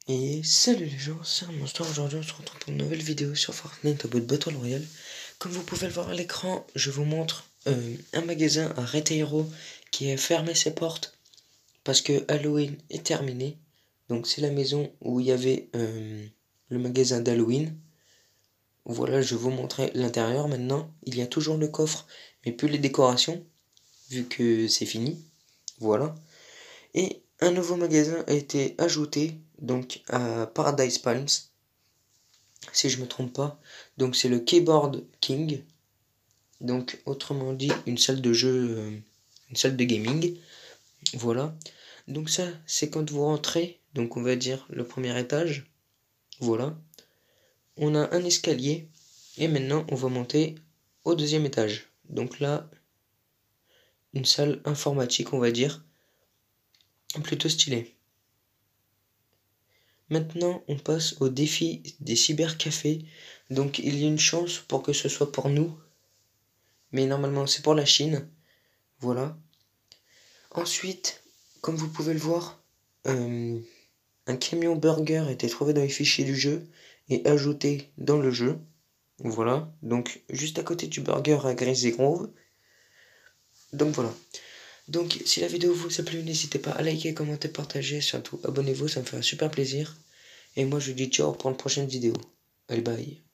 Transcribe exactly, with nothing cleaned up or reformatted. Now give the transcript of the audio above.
Et salut les gens, c'est un monstre. Aujourd'hui on se retrouve pour une nouvelle vidéo sur Fortnite au bout de Battle Royale. Comme vous pouvez le voir à l'écran, je vous montre euh, un magasin à Retairo qui a fermé ses portes parce que Halloween est terminé. Donc c'est la maison où il y avait euh, le magasin d'Halloween. Voilà, je vais vous montrer l'intérieur maintenant. Il y a toujours le coffre mais plus les décorations vu que c'est fini. Voilà. Et un nouveau magasin a été ajouté donc à Paradise Palms, si je me trompe pas. Donc c'est le Keyboard King. Donc autrement dit une salle de jeu, euh, une salle de gaming. Voilà. Donc ça c'est quand vous rentrez, donc on va dire le premier étage. Voilà. On a un escalier et maintenant on va monter au deuxième étage. Donc là, une salle informatique on va dire, plutôt stylée. Maintenant, on passe au défi des cybercafés. Donc, il y a une chance pour que ce soit pour nous. Mais normalement, c'est pour la Chine. Voilà. Ensuite, comme vous pouvez le voir, euh, un camion burger a été trouvé dans les fichiers du jeu et ajouté dans le jeu. Voilà. Donc, juste à côté du burger à Greasy Grove. Donc, voilà. Donc, si la vidéo vous a plu, n'hésitez pas à liker, commenter, partager. Surtout, abonnez-vous, ça me fera super plaisir. Et moi, je vous dis ciao pour une prochaine vidéo. Bye bye.